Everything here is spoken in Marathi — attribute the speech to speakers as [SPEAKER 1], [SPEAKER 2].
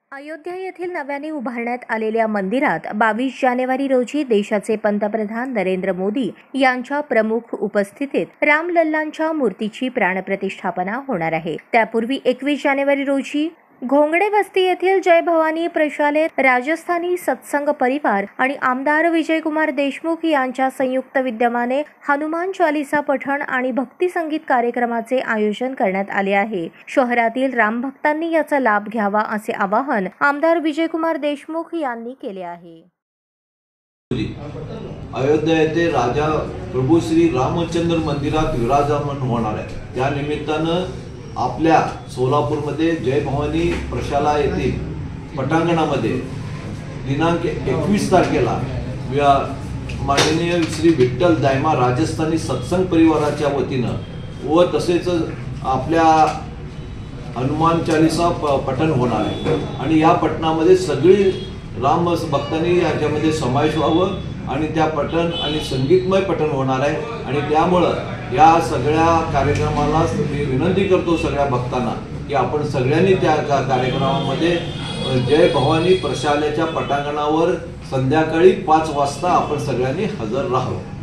[SPEAKER 1] अयोध्या येथील नव्याने उभारण्यात आलेल्या मंदिरात 22 जानेवारी रोजी देशाचे पंतप्रधान नरेंद्र मोदी यांच्या प्रमुख उपस्थितीत रामलल्लांच्या मूर्तीची प्राणप्रतिष्ठापना होणार आहे। त्यापूर्वी 21 जानेवारी रोजी घोंगडे वस्ती येथील जय भवानी प्रशालेत राजस्थानी सत्संग परिवार आणि आमदार विजयकुमार देशमुख यांच्या संयुक्त विद्यमाने हनुमान चालीसा पठण आणि भक्ती संगीत कार्यक्रमाचे आयोजन करण्यात आले आहे। शहरातील रामभक्तांनी याचा लाभ घ्यावा असे आवाहन आमदार विजयकुमार देशमुख यांनी केले आहे।
[SPEAKER 2] अयोध्या येथे राजा प्रभू श्री रामचंद्र मंदिरात विराजमान होणार आहे। त्या निमित्तानं आपल्या सोलापूरमध्ये जय भवानी प्रशाला येथील पटांगणामध्ये दिनांक 21 तारखेला माननीय श्री विठ्ठल दायमा राजस्थानी सत्संग परिवाराच्या वतीनं व तसेच आपल्या हनुमान चालीसा पठण होणार आहे आणि या पठणामध्ये सगळी राम भक्तांनी याच्यामध्ये समावेश व्हावं आणि त्या पठण आणि संगीतमय पठण होणार आहे। आणि त्यामुळं या सगळ्या कार्यक्रमाला मी विनंती करतो सगळ्या भक्तांना की आपण सगळ्यांनी त्या कार्यक्रमामध्ये जय भवानी प्रशालेच्या पटांगणावर संध्याकाळी 5 वाजता आपण सगळ्यांनी हजर राहावं।